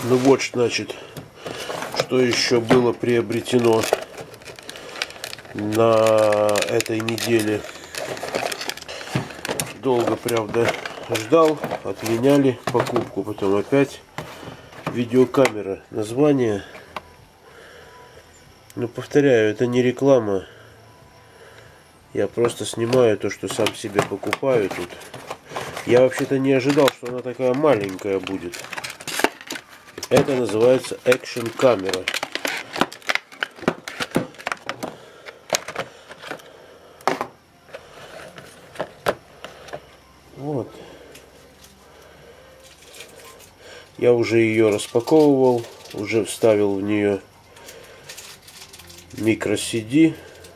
Ну вот, значит, что еще было приобретено на этой неделе. Долго, правда, ждал, отменяли покупку, потом опять видеокамера. Название, ну, повторяю, это не реклама. Я просто снимаю то, что сам себе покупаю тут. Я вообще-то не ожидал, что она такая маленькая будет. Это называется Action камера. Вот. Я уже ее распаковывал, уже вставил в нее microSD.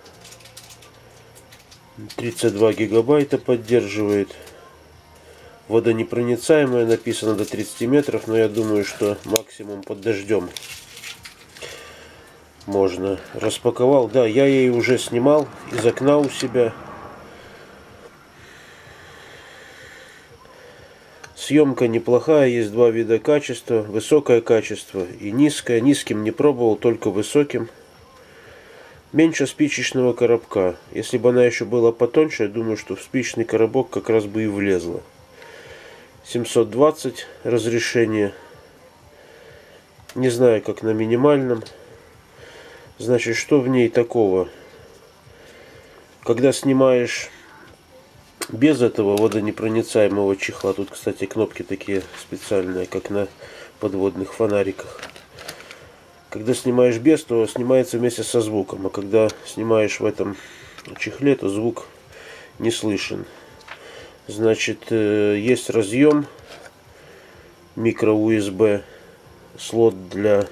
32 гигабайта поддерживает. Водонепроницаемая, написано до 30 метров, но я думаю, что максимум под дождем можно. Распаковал. Да, я ей уже снимал из окна у себя. Съемка неплохая, есть два вида качества. Высокое качество и низкое. Низким не пробовал, только высоким. Меньше спичечного коробка. Если бы она еще была потоньше, я думаю, что в спичечный коробок как раз бы и влезла. 720 разрешение. Не знаю, как на минимальном. Значит, что в ней такого? Когда снимаешь без этого водонепроницаемого чехла, тут, кстати, кнопки такие специальные, как на подводных фонариках. Когда снимаешь без, то снимается вместе со звуком, а когда снимаешь в этом чехле, то звук не слышен. Значит, есть разъем микро USB, слот для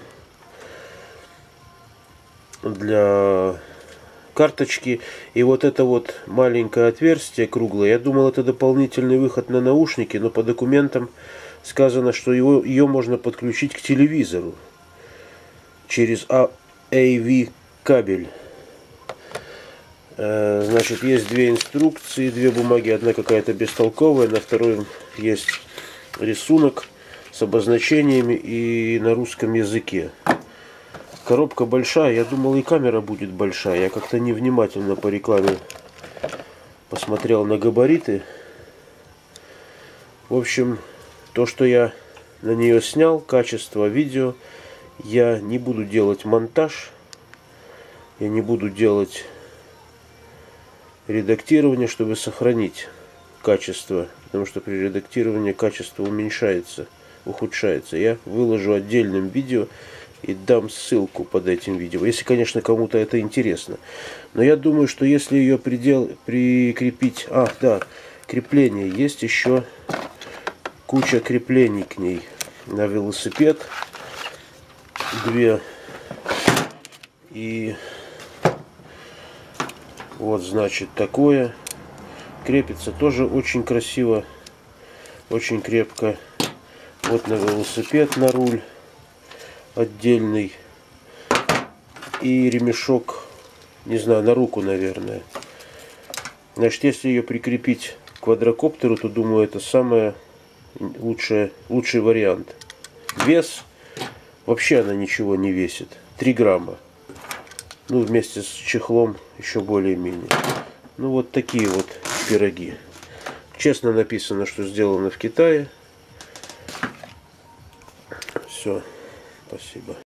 карточки, и вот это вот маленькое отверстие круглое. Я думал, это дополнительный выход на наушники, но по документам сказано, что ее можно подключить к телевизору через AV кабель. Значит, есть две инструкции, две бумаги, одна какая-то бестолковая, на второй есть рисунок с обозначениями и на русском языке. Коробка большая, я думал, и камера будет большая. Я как-то невнимательно по рекламе посмотрел на габариты. В общем, то, что я на нее снял, качество видео, я не буду делать монтаж, я не буду делать редактирование, чтобы сохранить качество, потому что при редактировании качество уменьшается, ухудшается. Я выложу отдельным видео и дам ссылку под этим видео, если, конечно, кому-то это интересно. Но я думаю, что если ее прикрепить... да, крепление. Есть еще куча креплений к ней. На велосипед две. И вот, значит, такое. Крепится тоже очень красиво, очень крепко. Вот на велосипед, на руль отдельный. И ремешок, не знаю, на руку, наверное. Значит, если ее прикрепить к квадрокоптеру, то, думаю, это самый лучший вариант. Вес, вообще она ничего не весит. 3 грамма. Ну, вместе с чехлом еще более-менее. Ну, вот такие вот пироги. Честно написано, что сделано в Китае. Все. Спасибо.